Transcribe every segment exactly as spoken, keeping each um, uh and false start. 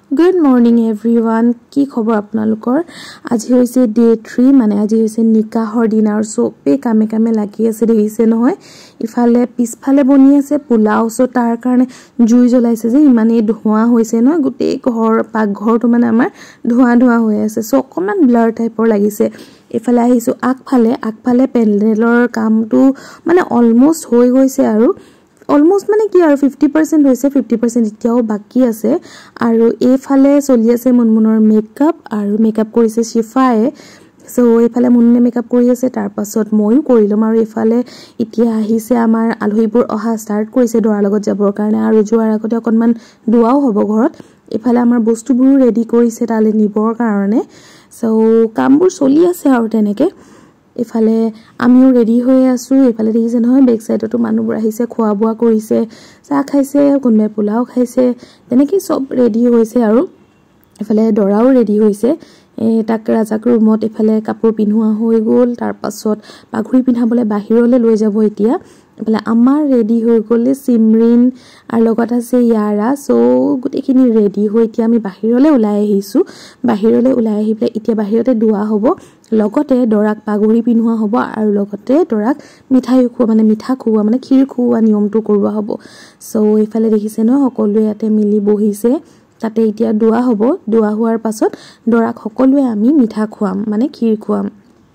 Good morning everyone. কি খবৰ আপোনালোকৰ? আজি হৈছে ডে three মানে আজি হৈছে নিকাহৰ দিন আৰু সবে কামে কামে লাগি আছে দেখিছে নহয় ইফালে পিছফালে বনি আছে পোলাও সো তাৰ কাৰণে জুই জ্বলাইছে যে ইমানে ধোঁৱা হৈছে নহয় গোটেই ঘৰ পাক ঘৰটো মানে আমাৰ ধোঁৱা ধোঁৱা হৈ আছে সো অকমান ব্লাৰ টাইপৰ লাগিছে ইফালে আহিছো আগফালে আগফালে পেন্ডেলৰ কামটো মানে অলমোস্ট হৈ গৈছে আৰু almost মানে কি আৰু fifty percent হৈছে fifty percent এতিয়াও বাকি আছে আৰু এফালে চলি আছে মুনমুনৰ মেকআপ আৰু মেকআপ কৰিছে শিফায়ে সো এফালে মুনমুনে মেকআপ কৰি আছে তাৰ পাছত মইও কৰিলম আৰু এফালে এতিয়া আহিছে আমাৰ আলহীবোৰ অহা স্টাৰ্ট কৰিছে দৰাৰ লগত যাবৰ কাৰণে আৰু যোৱাৰ আগতে অকনমান দুৱাও হ'ব ঘৰত এফালে আমাৰ বস্তুবোৰ ৰেডি কৰিছে তালে নিবৰ কাৰণে সো কামবোৰ চলি আছে আৰু তেনেকে ইফালে আমিও ৰেডি হৈ আছো ইফালে দেখিছে নহয় বেক সাইডতো মানুহবোৰ আহিছে খোৱা বোৱা কৰিছে চা খাইছে কোনবে পোলাও খাইছে তেনেকৈ সব ৰেডি হৈছে আৰু ইফালে দৰাও ৰেডি হৈছে এ তাক ৰাজাক ৰুমত ইফালে কাপোৰ পিন্ধোৱা হৈ গল তাৰ পাছত পাঘুৰি পিন্ধাবলে বাহিৰলৈ লৈ যাব এতিয়া ইফালে আমাৰ ৰেডি হৈ গলে সিমৰিন আৰু লগত আছে ইয়াৰা সো গুটেখিনি ৰেডি হৈ এতিয়া আমি বাহিৰলৈ ওলাই আহিছো বাহিৰলৈ ওলাই আহিলে এতিয়া বাহিৰতে দুৱা হ'ব লগতে দৰাক পাগুৰি পিনোৱা হ'ব আৰু লগতে দৰাক মিঠাই খুৱা মানে মিঠা খুৱা মানে ক্ষীৰ খুৱা নিয়মটো কৰোৱা হ'ব সো ইফালে দেখিছে ন সকলোৱে ইয়াতে মিলি বহিছে তাতে এতিয়া দুৱা হ'ব দুৱা হোৱাৰ পাছত দৰাক সকলোৱে আমি মিঠা খুৱাম মানে ক্ষীৰ খুৱাম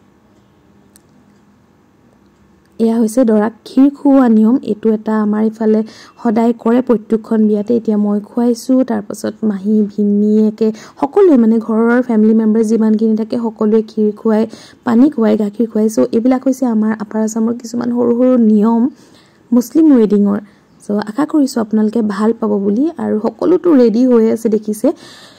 এয়া হৈছে দৰাক ক্ষীৰ খুৱা নিয়ম এটো এটা আমাৰ ইফালে সদায় কৰে প্ৰত্যেকখন বিয়াতে এতিয়া মই খুৱাইছো তাৰ পাছত মাহী ভিনিয়েকে সকলোৱে মানে ঘৰৰ ফ্যামিলি মেম্বাৰ যিমানখিনি থাকে সকলোৱে ক্ষীৰ খুৱাই পানী খুৱাই গাখীৰ খুৱাই সো এবিলাক হৈছে আমাৰ আপাৰ আসামৰ কিছুমান সৰু সৰু নিয়ম মুছলিম ৱেডিঙৰ সো আশা কৰিছো আপোনালোকে ভাল পাব বুলি আৰু সকলোটো ৰেডি হৈ আছে দেখিছে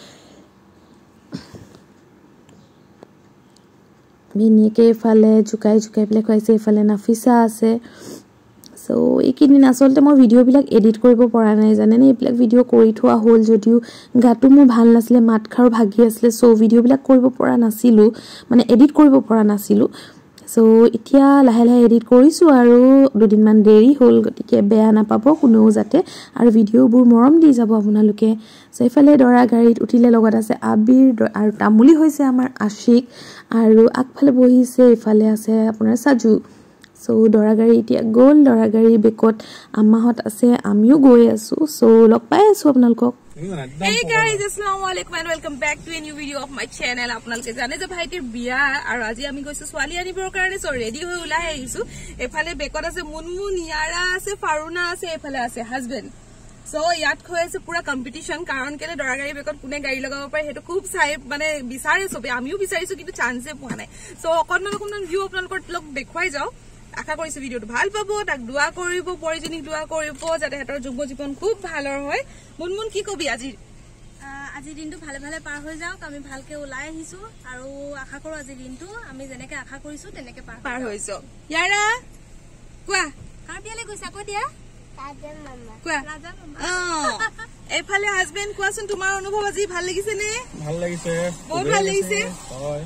ভিনিয়েকে ফালে জুকাই জুকাই প্লে খুৱাইছে ফালে নাফিসা আছে সো এইকিদিন আসলতে মই ভিডিও বিলাক এডিট কৰিব পৰা নাই জানে নে এইবিলাক ভিডিও কৰি থোৱা হল যদিও গাটো মোৰ ভাল নাছিলে মাতখাৰ ভাগি আছিল সো ভিডিও বিলাক কৰিব পৰা নাছিলো মানে এডিট কৰিব পৰা নাছিলো সো এতিয়া লাহে লাহে এডিট কৰিছো আৰু দুদিন মান দেৰি হল গতিকে বেয়া নাপাব কোনো যাতে আৰু ভিডিওবোৰ মৰম দি যাব আপোনালোকে সো ইফালে দৰা গাড়ীত উঠিলে লগত আছে আবিৰ আৰু তামুলি হৈছে আমাৰ আশিক আৰু আগফালে বহিছে ইফালে আছে আপোনাৰ সাজু সো দৰা গাড়ী এতিয়া গল দৰা গাড়ী বেকত আম্মাহত আছে আমিও গৈ আছো সো লগ পাই আছো আপোনালোকক Hey guys, assalamu alaikum and welcome back to a new video of my channel. আপোনালোকে জানে যে ভাইটিৰ বিয়া আৰু আজি আমি গৈছো ছোৱালী আনিবৰ কাৰণে সো ৰেডি হৈ ওলাই আহিছো এফালে বেকত আছে মুনমুন ইয়াৰা আছে ফাৰুনা আছে এফালে আছে হাজবেন্ড সো ইয়াত হৈ আছে পুৰা কম্পিটিশন কাৰণ কেলে দৰা গাড়ী বেকত কোনে গাড়ী লগাব পাৰে হেতু খুব চাই মানে বিচাৰে সবে আমিও বিচাৰিছো কিন্তু চান্সে পোৱা নাই সো অকনমান অকনমান ভিউ আপোনালোকৰ লগ দেখুৱাই যাও আশা কৰিছো ভিডিওটো ভাল পাব তাক দোয়া কৰিব পৰিজনিক দোয়া কৰিব যাতে হেতৰ যুগ্ম জীবন খুব ভালৰ হয় মুনমুন কি কবি আজি আজি দিনটো ভালে ভালে পাৰ হৈ যাওক আমি ভালকে ওলাই আহিছো আৰু আশা কৰো আজি দিনটো আমি যেনেকে আশা কৰিছো তেনেকে পাৰ পাৰ হৈ যাওক ইয়াৰা কোৱা কাৰ বিয়ালে গৈছা কৈ দিয়া ৰাজা মামা কোৱা ৰাজা মামা অ এফালে হাজবেন্ড কোৱাচোন তোমাৰ অনুভৱ আজি ভাল লাগিছে নে ভাল লাগিছে বহুত ভাল লাগিছে হয়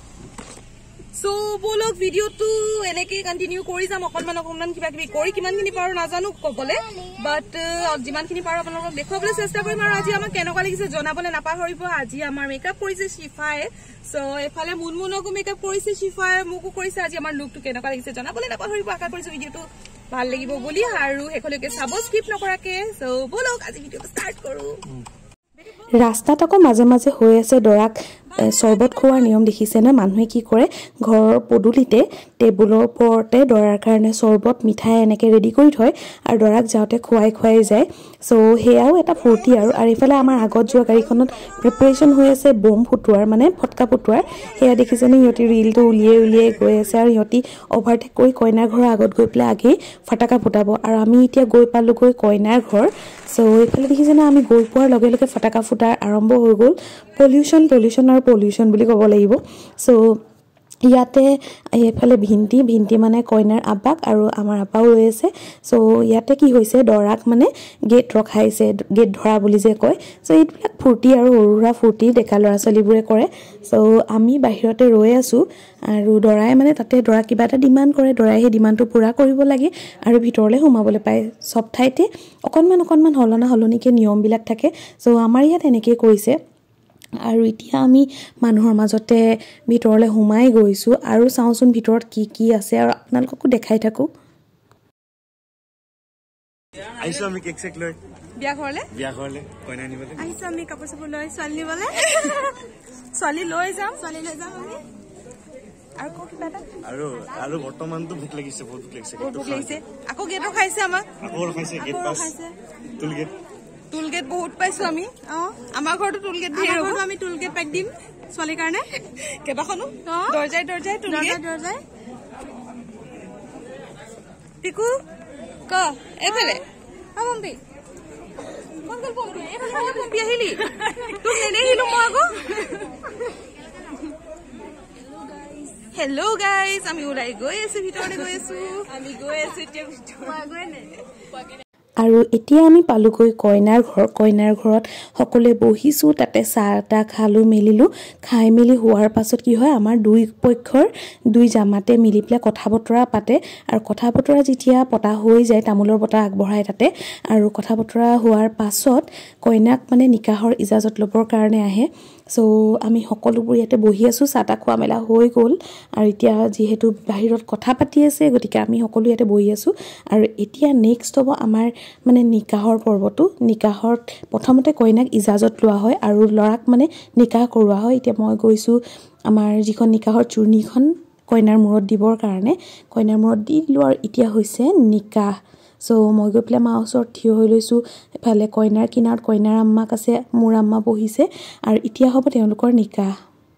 সো বলক ভিডিওটো এনেকে কন্টিনিউ কৰি যাম অকনমান অকনমান কিবা কিবি কৰি কিমানখিনি পাৰো নাজানো কবলে বাট যিমানখিনি পাৰো আপোনালোকক দেখুৱাবলৈ চেষ্টা কৰিম আৰু আজি আমাক কেনেকুৱা লাগিছে জনাবলে নাপাহৰিব আজি আমাৰ মেকআপ কৰিছে শিফায়ে সো এফালে মুনমুনকো মেকআপ কৰিছে শিফায়ে মোকো কৰিছে আজি আমাৰ লুকটো কেনেকুৱা লাগিছে জনাবলে নাপাহৰিব আশা কৰিছো ভিডিওটো ভাল লাগিব বুলি আৰু হেকলৈকে সাবস্ক্ৰাইব নকৰাকে সো বলক আজি ভিডিওটো ষ্টাৰ্ট কৰো ৰাস্তাত আকৌ মাজে মাজে হৈ আছে দৰাক সৰবত খোৱাৰ নিয়ম দেখিছে না মানুহে কি কৰে ঘৰৰ পদুলিতে টেবুলৰ ওপৰতে দৰাৰ কাৰণে সৰবত মিঠাই এনেকে ৰেডি কৰি থয় আৰু দৰাক যাওতে খুৱাই খুৱাই যায় সো হেয়াও এটা ফূৰ্তি আৰু আৰু ইফালে আমাৰ আগত যোৱা গাড়ীখনত প্ৰিপাৰেচন হৈ আছে বম ফুটুৱাৰ মানে ফটকা ফুটুৱাৰ হেয়া দেখিছে নে ইহতি ৰিলটো উলিয়াই উলিয়াই গৈ আছে আৰু ইহতি অভাৰটেক কৰি কইনাৰ ঘৰৰ আগত গৈ পেলাই আগে ফটকা ফুটাব আৰু আমি এতিয়া গৈ পালো গৈ কইনাৰ ঘৰ সো ইফালে দেখিছে না আমি গৈ পোৱাৰ লগে লগে ফটকা ফুটাৰ আৰম্ভ হৈ গল পলিউশন পলিউশন আৰু পলিউশন বুলি ক'ব লাগিব সো ইয়াতে এইফালে ভিন্তি ভিন্তি মানে কইনাৰ আব্বাক আৰু আমাৰ আব্বাও ৰৈ আছে সো ইয়াতে কি হৈছে দৰাক মানে গেট ৰখাইছে গেট ধৰা বুলি যে কয় সো এইবিলাক ফুৰ্তি আৰু উৰুৰা ফুৰ্তি ডেকা ল'ৰা ছোৱালীবোৰে কৰে সো আমি বাহিৰতে ৰৈ আছো আৰু দৰাই মানে তাতে দৰা কিবা এটা ডিমান্ড কৰে দৰাই সেই ডিমান্ডটো পুৰা কৰিব লাগে আৰু ভিতৰলে সোমাবলৈ পায় সব ঠাইতে অকনমান অকনমান হলনা হলনিকে নিয়মবিলাক থাকে সো আমাৰ ইয়াত এনেকৈ কৰিছে আৰু এতিয়া আমি মানুহৰ মাজতে ভিতৰলে সোমাই গৈছো আৰু চাওচোন ভিতৰত কি কি আছে আৰু আপোনালোককো দেখাই থাকো আইছো আমি কেক চেক লৈ বিয়া ঘৰলে বিয়া ঘৰলে কইনা নিবলে আহিছো আমি কাপোৰ চাপোৰ লৈ ছোৱালী নিবলে ছোৱালী লৈ যাম ছোৱালী লৈ যাম আমি আৰু কো কিবা এটা আৰু আৰু বৰ্তমানটো ভোক লাগিছে বহুত ভোক লাগিছে ভোক লাগিছে আকৌ গেটো খাইছে আমাক আকৌ ৰখাইছে গেট পাছ টুল গেট টুল গেট বহুত পাইছো আমি অ আমাৰ ঘৰটো টুল গেট ধেৰ হ'ব আমি টুল গেট পাই দিম ছোৱালীৰ কাৰণে কেবাখনো দৰ্জাই দৰ্জাই টুল গেট দৰ্জাই পিকু ক এফালে অ মম্পি কোন গল পম্পি এফালে পম্পি আহিলি তোক নেনে আহিলো মই আকৌ হেল্ল' গাইজ আমি ওলাই গৈ আছো ভিতৰলৈ গৈ আছো আমি গৈ আছো এতিয়া ভিতৰত আৰু এতিয়া আমি পালুকৈ কইনাৰ ঘৰ কইনাৰ ঘৰত সকলোৱে বহিছো তাতে চাহ তা খালো মেলিলো খাই মেলি হোৱাৰ পাছত কি হয় আমাৰ দুই পক্ষৰ দুই জামাতে মিলি পেলাই কথা বতৰা পাতে আৰু কথা বতৰা যেতিয়া পতা হৈ যায় তামুলৰ বটা আগবঢ়াই তাতে আৰু কথা বতৰা হোৱাৰ পাছত কইনাক মানে নিকাহৰ ইজাজত লবৰ কাৰণে আহে সো আমি সকলোবোৰ ইয়াতে বহি আছো চাটা খোৱা মেলা হৈ গ'ল আৰু এতিয়া যেহেতু বাহিৰত কথা পাতি আছে গতিকে আমি সকলো ইয়াতে বহি আছো আৰু এতিয়া নেক্সট হ'ব আমাৰ মানে নিকাহৰ পৰ্বটো নিকাহৰ প্ৰথমতে কইনাক ইজাজত লোৱা হয় আৰু লৰাক মানে নিকাহ কৰোৱা হয় এতিয়া মই গৈছো আমাৰ যিখন নিকাহৰ চুৰ্ণীখন কইনাৰ মূৰত দিবৰ কাৰণে কইনাৰ মূৰত দি দিলো আৰু এতিয়া হৈছে নিকাহ সো মই গৈ পেলাই মা ওচৰত থিয় হৈ লৈছো এফালে কইনাৰ কিনাৰত কইনাৰ আম্মাক আছে মোৰ আম্মা বহিছে আৰু এতিয়া হ'ব তেওঁলোকৰ নিকাহ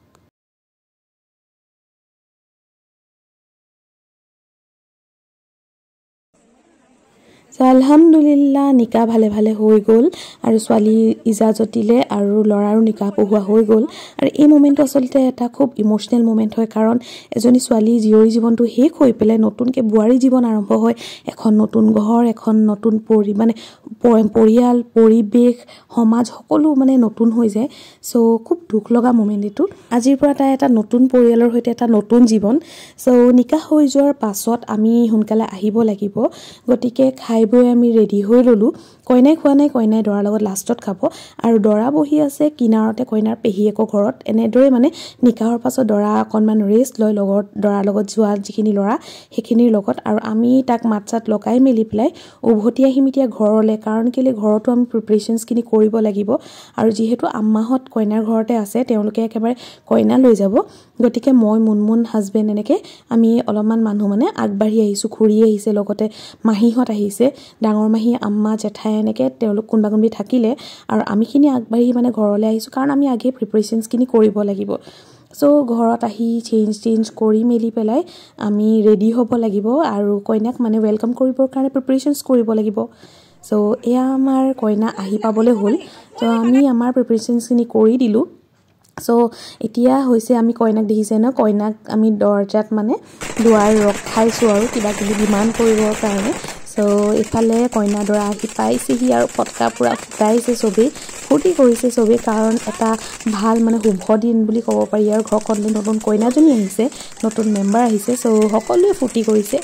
আলহামদুলিল্লাহ নিকাহ ভালে ভালে হৈ গ'ল আৰু ছোৱালী ইজাজত দিলে আৰু ল'ৰাৰো নিকাহ পঢ়োৱা হৈ গ'ল আৰু এই মোমেন্টটো আচলতে এটা খুব ইমোশনেল মোমেন্ট হয় কাৰণ এজনী ছোৱালী জীয়ৰী জীৱনটো শেষ হৈ পেলাই নতুনকৈ বোৱাৰী জীৱন আৰম্ভ হয় এখন নতুন ঘৰ এখন নতুন পৰি মানে পৰিয়াল পৰিৱেশ সমাজ সকলো মানে নতুন হৈ যায় সো খুব দুখ লগা মোমেন্ট এইটো আজিৰ পৰা তাই এটা নতুন পৰিয়ালৰ সৈতে এটা নতুন জীৱন সো নিকাহ হৈ যোৱাৰ পাছত আমি সোনকালে আহিব লাগিব গতিকে খাই বৈ আমি ৰেডি হৈ ললো কইনাই খোৱা নাই কইনাই দৰাৰ লগত লাষ্টত খাব আৰু দৰা বহি আছে কিনাৰতে কইনাৰ পেহীয়েকৰ ঘৰত এনেদৰে মানে নিকাহৰ পাছত দৰা অকনমান ৰেষ্ট লয় লগত দৰাৰ লগত যোৱা যিখিনি লৰা সেইখিনিৰ লগত আৰু আমি তাক মাতচাত লগাই মেলি পেলাই উভতি আহিম এতিয়া ঘৰলে কাৰণ কেলে ঘৰতো আমি প্ৰিপাৰেচনছ খিনি কৰিব লাগিব আৰু যেহেতু আম্মাহত কইনাৰ ঘৰতে আছে তেওঁলোকে একেবাৰে কইনা লৈ যাব গতিকে মই মুনমুন হাজবেণ্ড এনেকে আমি অলপমান মানুহ মানে আগবাঢ়ি আহিছো খুৰি আহিছে লগতে মাহীহত আহিছে ডাঙৰ মাহী আম্মা জেঠাই এনেকে তেওঁলোক কোনবা কোনবি থাকিলে আৰু আমিখিনি আগবাঢ়ি মানে ঘৰলৈ আহিছো কাৰণ আমি আগে প্ৰিপাৰেচনছ খিনি কৰিব লাগিব সো ঘৰত আহি চেঞ্জ চেঞ্জ কৰি মেলি পেলাই আমি ৰেডি হ'ব লাগিব আৰু কইনাক মানে ওয়েলকাম কৰিবৰ কাৰণে প্ৰিপাৰেচনছ কৰিব লাগিব সো এয়া আমাৰ কইনা আহি পাবলৈ হ'ল তো আমি আমাৰ প্ৰিপাৰেচনছখিনি কৰি দিলো সো এতিয়া হৈছে আমি কইনাক দেখিছে ন কইনাক আমি দৰজাত মানে দুৱাৰ ৰখাইছো আৰু কিবা কিবি ডিমান্ড কৰিবৰ কাৰণে সো ইফালে কইনা দৰা আহি পাইছেহি আৰু ফটকা পুৰা ফুটাইছে চবেই ফূৰ্তি কৰিছে চবেই কাৰণ এটা ভাল মানে শুভ দিন বুলি ক'ব পাৰি আৰু ঘৰখনলৈ নতুন কইনাজনী আহিছে নতুন মেম্বাৰ আহিছে সো সকলোৱে ফূৰ্তি কৰিছে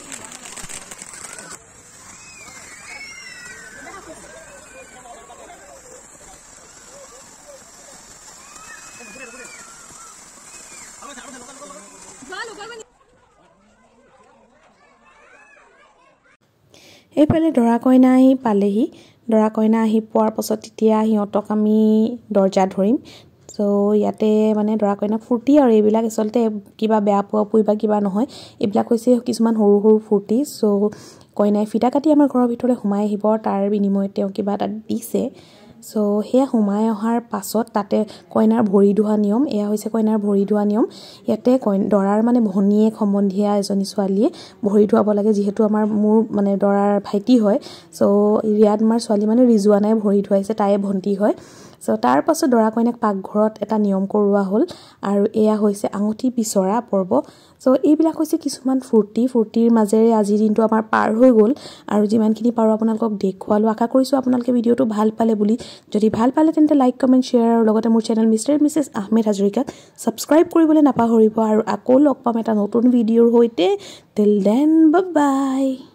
এইফালে দৰা কইনা আহি পালেহি দৰা কইনা আহি পোৱাৰ পাছত তেতিয়া সিহঁতক আমি দৰজা ধৰিম সো ইয়াতে মানে দৰা কইনা ফূৰ্তি আৰু এইবিলাক আচলতে কিবা বেয়া পোৱা পুই বা কিবা নহয় এইবিলাক হৈছে কিছুমান সৰু সৰু ফূৰ্তি সো কইনাই ফিটা কাটি আমাৰ ঘৰৰ ভিতৰলৈ সোমাই আহিব তাৰ বিনিময়ত তেওঁ কিবা এটা দিছে সো হেয়া সোমাই অহাৰ পাছত তাতে কইনাৰ ভৰি ধোৱা নিয়ম এয়া হৈছে কইনাৰ ভৰি ধোৱা নিয়ম ইয়াতে কইনা দৰাৰ মানে ভনীয়েক সম্বন্ধীয়া এজনী ছোৱালীয়ে ভৰি ধোৱাব লাগে যেহেতু আমাৰ মোৰ মানে দৰাৰ ভাইটি হয় সো ৰিয়াদ মাৰ ছোৱালী মানে ৰিজুৱানাই ভৰি ধোৱাইছে তাই ভন্টি হয় সো তাৰ পাছত দৰা কইনাক পাকঘৰত এটা নিয়ম কৰোৱা হ'ল আৰু এয়া হৈছে আঙুঠি বিচৰা পৰ্ব সো এইবিলাক হৈছে কিছুমান ফূৰ্তি ফূৰ্তিৰ মাজেৰে আজিৰ দিনটো আমাৰ পাৰ হৈ গ'ল আৰু যিমানখিনি পাৰো আপোনালোকক দেখুৱালো আশা কৰিছো আপোনালোকে ভিডিওটো ভাল পালে বুলি যদি ভাল পালে তেন্তে লাইক কমেন্ট শেয়াৰ আৰু লগতে মোৰ চেনেল মিষ্টাৰ মিছেছ আহমেদ হাজৰিকাক সাবস্ক্ৰাইব কৰিবলৈ নাপাহৰিব আৰু আকৌ লগ পাম এটা নতুন ভিডিওৰ হৈতে টিল দেন বাই বাই